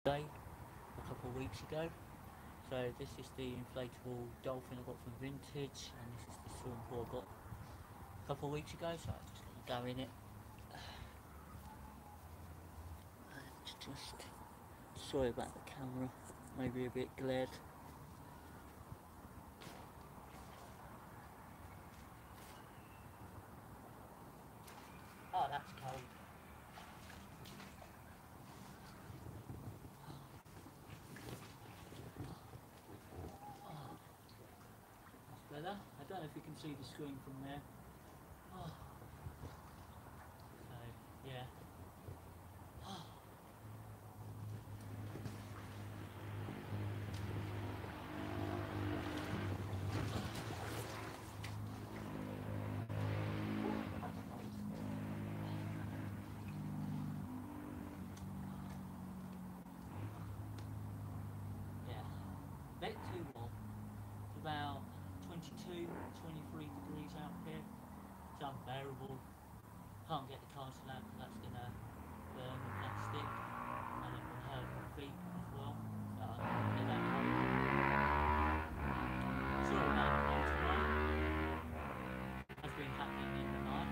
day a couple of weeks ago. So this is the inflatable dolphin I got from Vintage, and this is the swimming pool I got a couple of weeks ago. So I just let you go in it. And just sorry about the camera, maybe a bit glared. Oh, that's cold. That's better. I don't know if you can see the screen from there. Oh. So, yeah. Oh. Yeah. Bit too warm. It's about 22, 23 degrees out here. It's unbearable. Can't get the castle out because that's going to burn the plastic, and it will hurt my feet as well. So I can't get that out. Sorry about the cold tonight. Has been happening in the night.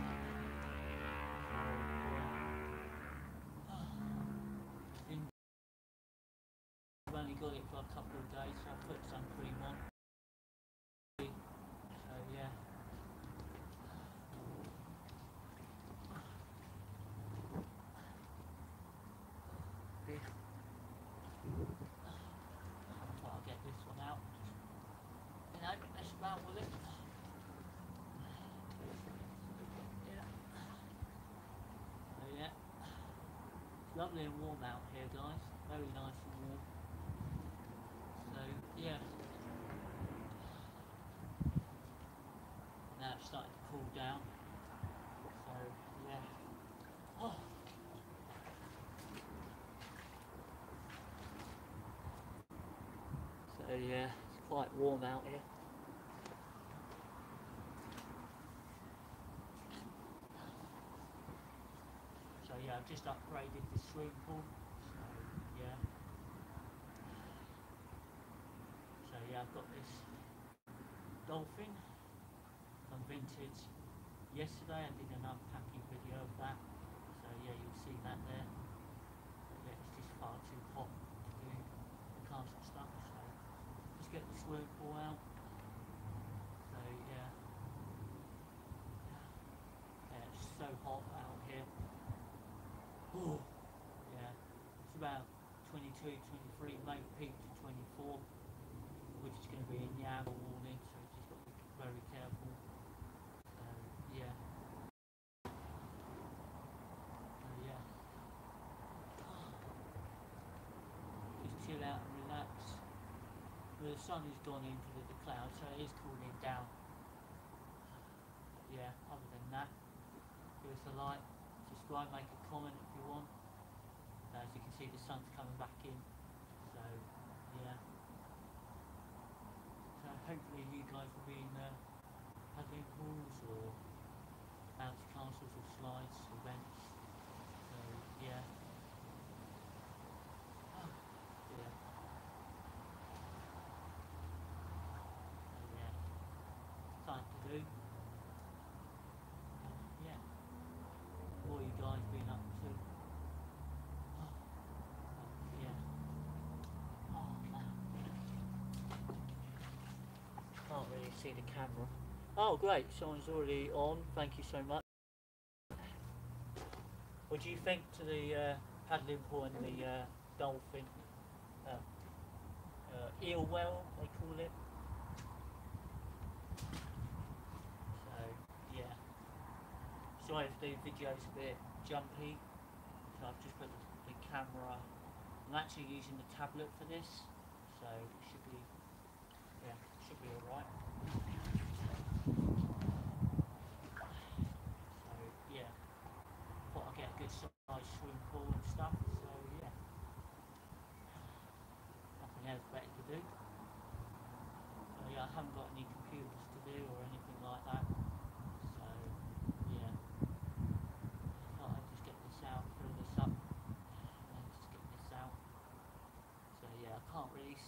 I've only got it for a couple of days, so I've put sun cream on. So yeah. I'll get this one out. You know, mess about with it. Yeah. So yeah. It's lovely and warm out here, guys. Very nice and warm. So yeah. Now it's starting to cool down. So yeah. Oh. So yeah, it's quite warm out here. So yeah, I've just upgraded the swimming pool. So yeah. So yeah, I've got this dolphin from Vintage. Yesterday I did an unpacking video of that. So yeah, you'll see that there. But yeah, it's just far too hot to do the castle stuff. So just get the swimming pool out. So yeah. Yeah, it's so hot out here. Oh, yeah. It's about 22, 23, maybe peak to 24, which is going to be in Yam all morning, so you just got to be very careful. So yeah. So yeah. Just chill out and relax. Well, the sun has gone into the clouds, so it is cooling down. But yeah, other than that, give us a like, subscribe, make a comment if you want. As you can see, the sun's coming back in, so yeah. So hopefully you guys will be in paddling pools or bouncy castles or slides, events. So yeah. Yeah. So yeah. Time to do. Yeah. What you guys been up to? Yeah. Can't really see the camera. Oh great, someone's already on. Thank you so much. What do you think to the paddling pool and the dolphin? Eel well, they call it. So yeah. Sorry if the video's a bit jumpy. So I've just put the camera. I'm actually using the tablet for this, so it should be, yeah, should be alright. So yeah, thought I'd get a good size swimming pool and stuff. So yeah, nothing else better to do. So yeah, I haven't got any computers to do or anything like that. So yeah, thought I'd just get this out, fill this up, and then just get this out.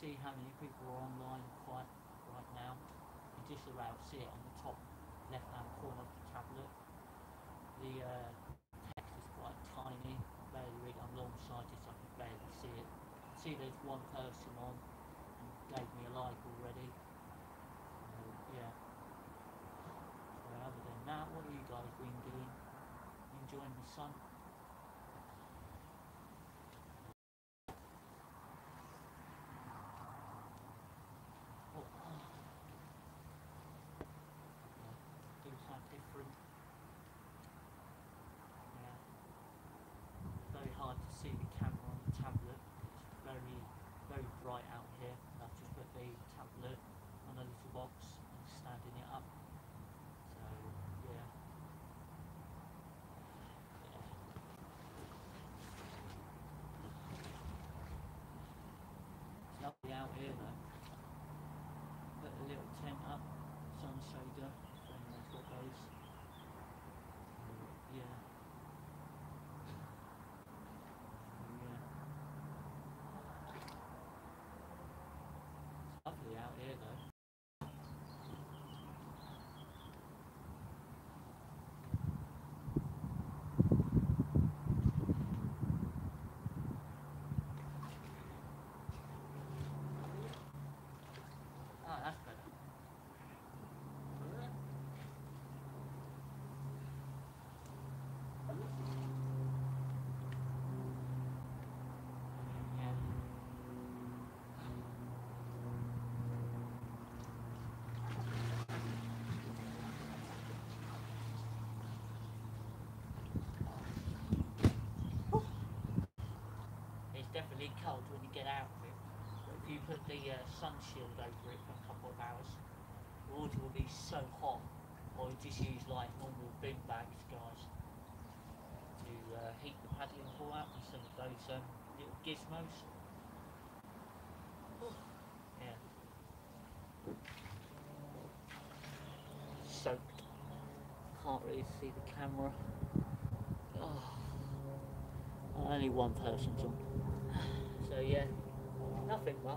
see how many people are online quite right now. You just about see it on the top left hand corner of the tablet. The text is quite tiny, barely read. I'm long sighted so I can barely see it. See there's one person on and gave me a like already. So, yeah. So other than that, what have you guys been doing? Enjoying the sun? Oh, do something different. Yeah. Very hard to see the camera on the tablet. It's very, very bright out here. I've just put the tablet on a little box and standing it up. So yeah. It's lovely out here though. Put a little tent up, sun shader, and that's what goes. Yeah. Yeah. It's lovely out here though. Oh, that's better. Yeah. It's definitely cold when you get out of it. But if you put the sun shield over it for a couple of hours, the water will be so hot. Or you just use like normal bin bags, guys, to heat the paddling pool up instead of those little gizmos. Yeah. Soaked. Can't really see the camera. Oh, only one person's on. So yeah, nothing much.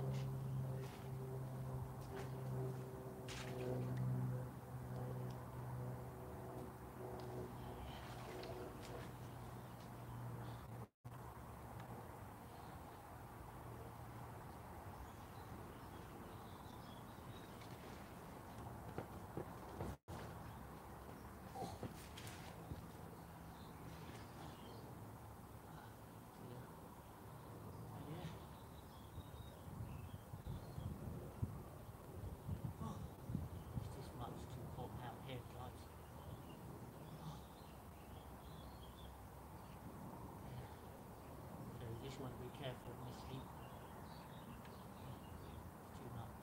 It's just much too hot out here, guys. So you just want to be careful in this heat. It's too much.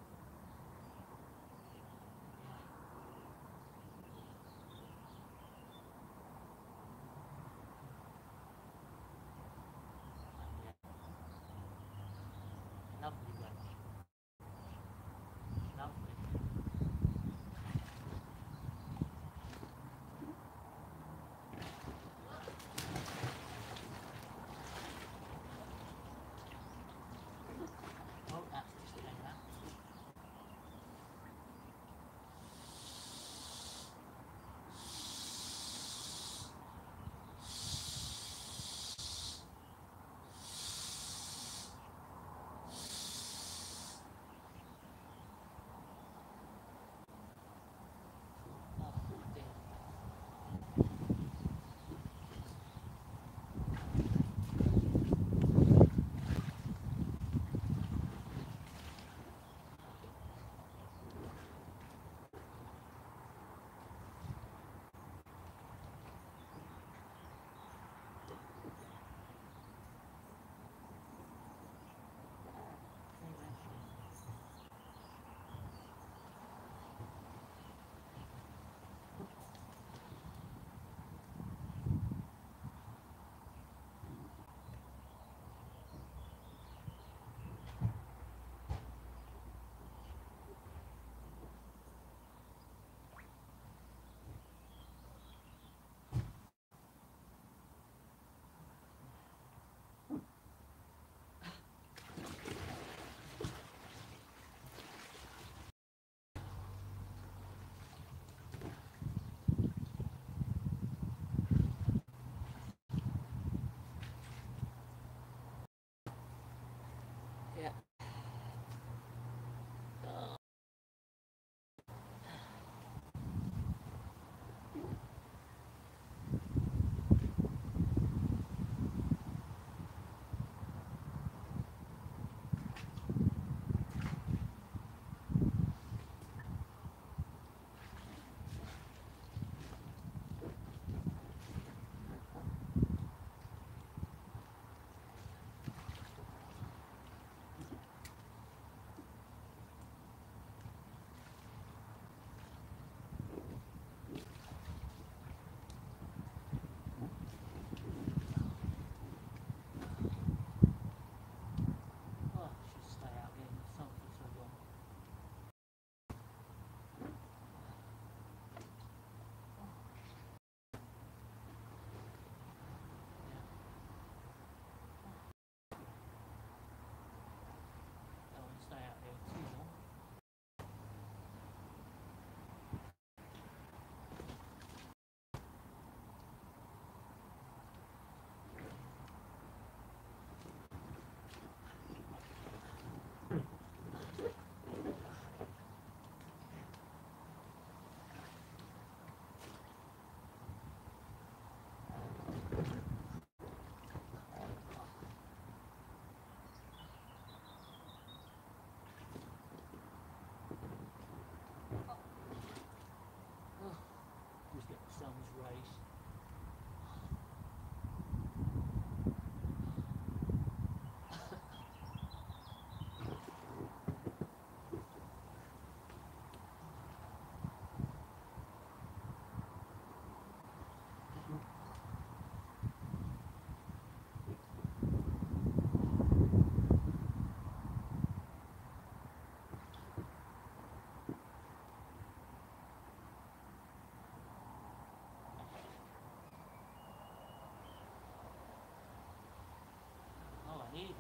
Yeah. Lovely weather. Lovely.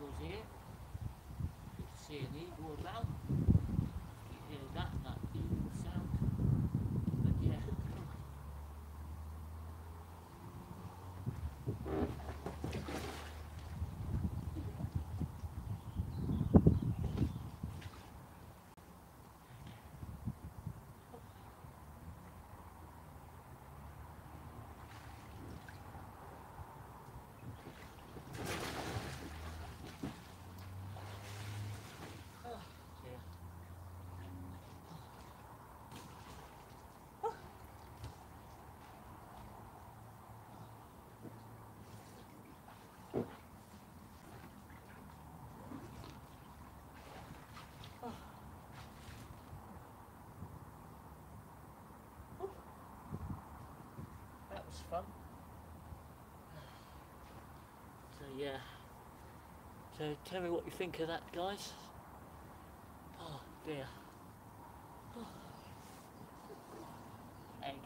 eagles here. You can see an eagle about. You hear that eagle sound. But yeah. That was fun. So yeah. So tell me what you think of that, guys. Oh dear. There you go.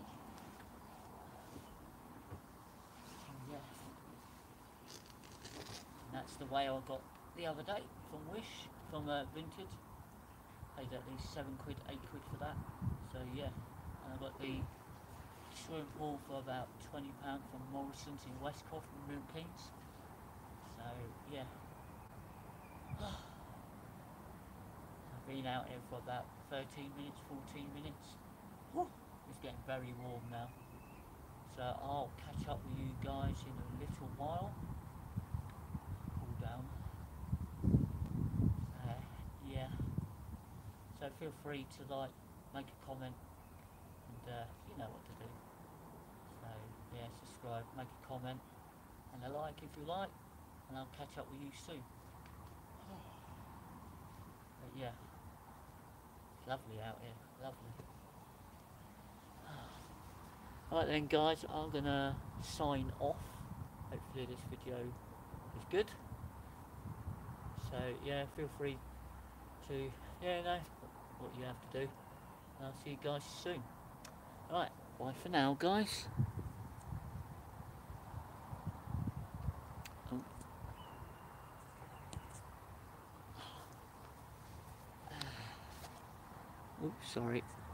Yeah. And that's the way I got the other day from Wish, from Vintage. Paid at least £7, £8 for that. So yeah. And I got the swimming pool for about £20 from Morrisons in WestCroft In Mk. So yeah. I've been out here for about 13 minutes, 14 minutes. It's getting very warm now. So I'll catch up with you guys in a little while. Cool down. Yeah. So feel free to like, make a comment, and you know what to do. So yeah, subscribe, make a comment, and a like if you like, and I'll catch up with you soon. But yeah, it's lovely out here, lovely. Right then guys, I'm gonna sign off. Hopefully this video is good. So yeah, feel free to, know what you have to do. And I'll see you guys soon. Right, bye for now guys. Oops, sorry.